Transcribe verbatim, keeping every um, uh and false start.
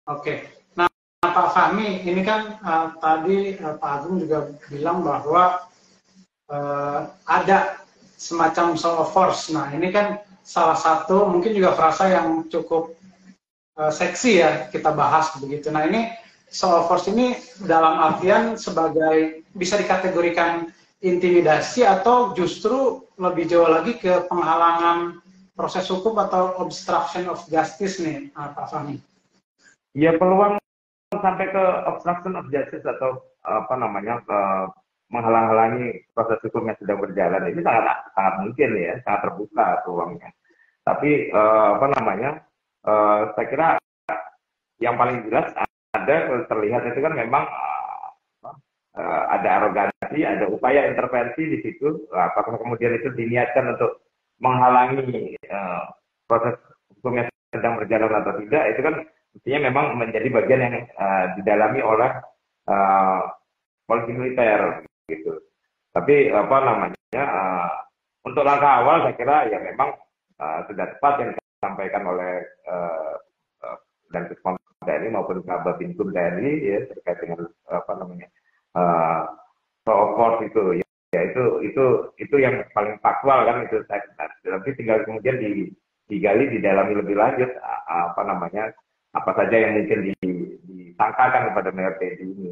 Oke. Nah, Pak Fahmi, ini kan uh, tadi uh, Pak Agung juga bilang bahwa uh, ada semacam show of force. Nah, ini kan salah satu mungkin juga frasa yang cukup uh, seksi ya kita bahas begitu. Nah, ini show of force ini dalam artian sebagai bisa dikategorikan intimidasi atau justru lebih jauh lagi ke penghalangan proses hukum atau obstruction of justice nih, uh, Pak Fahmi. Ya, peluang sampai ke obstruction of justice atau apa namanya ke menghalang-halangi proses hukum yang sedang berjalan ini sangat sangat mungkin ya, sangat terbuka peluangnya. Tapi eh, apa namanya eh, saya kira yang paling jelas ada terlihat itu kan memang eh, ada arogansi, ada upaya intervensi di situ. Apakah kemudian itu diniatkan untuk menghalangi eh, proses hukum yang sedang berjalan atau tidak? Itu kan mestinya memang menjadi bagian yang uh, didalami oleh uh, polisi militer gitu. Tapi apa namanya uh, untuk langkah awal saya kira ya memang uh, sudah tepat yang disampaikan oleh uh, uh, dan Puspom T N I maupun Kababinkum T N I ya terkait dengan apa namanya uh, show of force itu ya, ya itu itu itu yang paling faktual kan itu saya tapi tinggal kemudian di, digali didalami lebih lanjut apa namanya apa saja yang mungkin disangkakan kepada mayor T N I ini